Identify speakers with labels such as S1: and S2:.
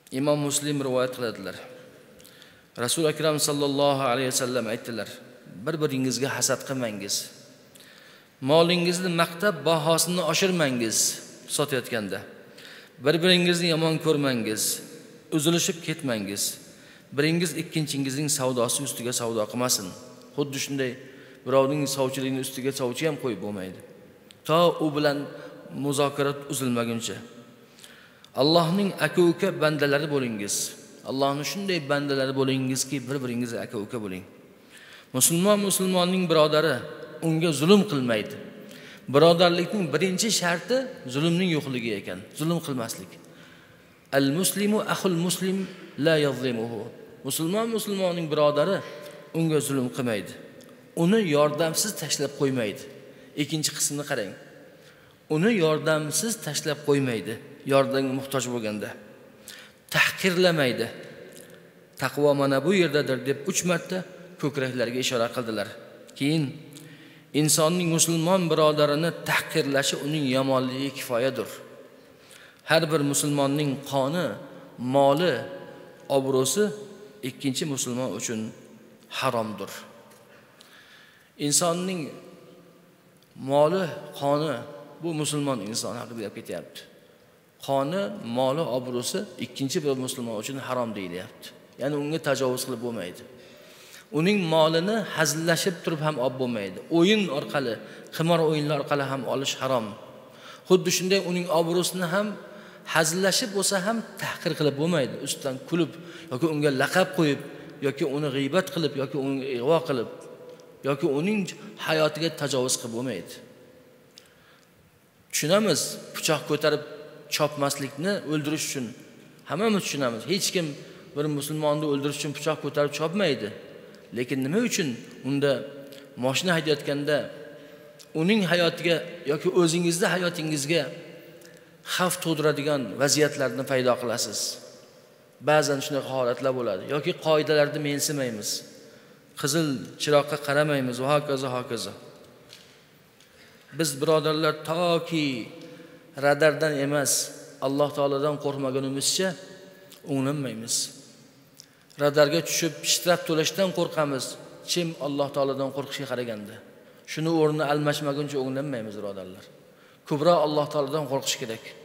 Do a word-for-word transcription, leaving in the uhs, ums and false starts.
S1: Imom Muslim rivoyat qiladilar. Rasul akram sallallohu alayhi vasallam aytdilar: bir-biringizga hasad qilmangiz. Molingizni maqtab bahosini oshirmangiz sotayotganda. Bir-biringizni yomon ko'rmangiz, uzilishib ketmangiz. Biringiz ikkinchingizning savdosi ustiga savdo qilmasin. Xuddi shunday birovning sovchiligini ustiga sovchi ham qo'yib bo'lmaydi. To u bilan muzokarat uzilmaguncha. Allohning aka-uka bandalari bo'lingiz. Allohning shunday bandalari bo'lingizki, bir-biringizga aka-uka bo'ling. Musulmon musulmonning birodari unga zulm qilmaydi. Birodarlikning birinchi sharti zulmning yo'qligi ekan. Zulm qilmaslik. Al-muslimu akhul muslim la yazlimuhu. Musulmon musulmonning birodari unga zulm qilmaydi. Uni yordamsiz tashlab qo'ymaydi. Ikkinchi qismini qarang. Uni yordamsiz tashlab qo'ymaydi. Yordamga muhtoj bo'lganda. Tahqirlamaydi. Taqvo mana bu yerdadir deb uch marta ko'kraklarga ishora qildilar. Keyin insonning musulmon birodarini tahqirlashi uning yomonligiga kifoyadir. Har bir musulmonning qoni, moli, obro'si ikkinchi musulmon uchun haromdir. Insonning moli, qoni bu musulmon inson haqida gap ketyapti. Qoni, moli, obro'si ikkinchi bir musulmon uchun harom deyilyapti. Ya'ni unga tajovuz qilib bo'lmaydi. Uning molini hazillashib turib ham olib bo'lmaydi. O'yin orqali, qimor o'yinlar orqali ham olish harom. Xuddi shunday uning obro'sini ham hazillashib bo'lsa ham tahqir qilib bo'lmaydi. Ustidan kulib yoki unga laqab qo'yib yoki uni g'iybat qilib yoki uni ig'vo qilib yoki uning hayotiga tajovuz qilib bo'lmaydi. Tushunamiz, pichoq ko'tarib chopmaslikni o'ldirish uchun hammamiz tushunamiz. Hech kim bir musulmonni o'ldirish uchun pichoq ko'tarib chopmaydi. Lekin nima uchun unda mashina haydayotganda uning hayotiga yoki o'zingizning hayotingizga xavf tug'diradigan vaziyatlarni paydo qilasiz? Ba'zan shunaqa holatlar bo'ladi. Yoki qoidalarni mensimaymiz. Qizil chiroqqa qaramaymiz va hokazo hokazo. Biz birodarlar toki radardan emas, Alloh taoladan qo'rqmagunimizcha o'nglanmaymiz. Radarga tushib shtraf to'lashdan qo'rqamiz. Kim Alloh taoladan qo'rqishga qaraganda. Shuni o'rnini almashmaguncha o'nglanmaymiz birodarlar. Ko'proq Alloh taoladan qo'rqish kerak.